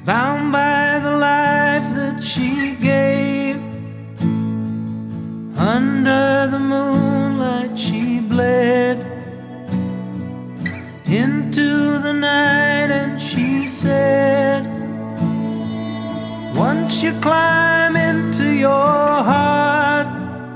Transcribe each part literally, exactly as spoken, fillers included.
bound by the life that she gave. Under the moonlight she bled into the night, and she said, once you climb into your heart,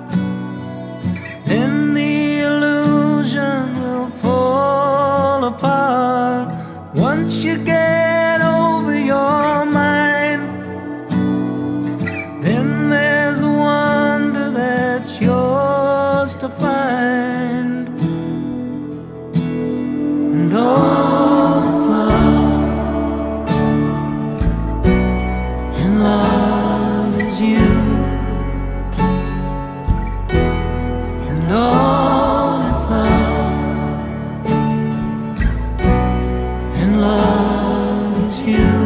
then the illusion will fall apart. Once you get over your mind, then there's a wonder that's yours to find. And all is love, and love is you, and all is love, and love is you.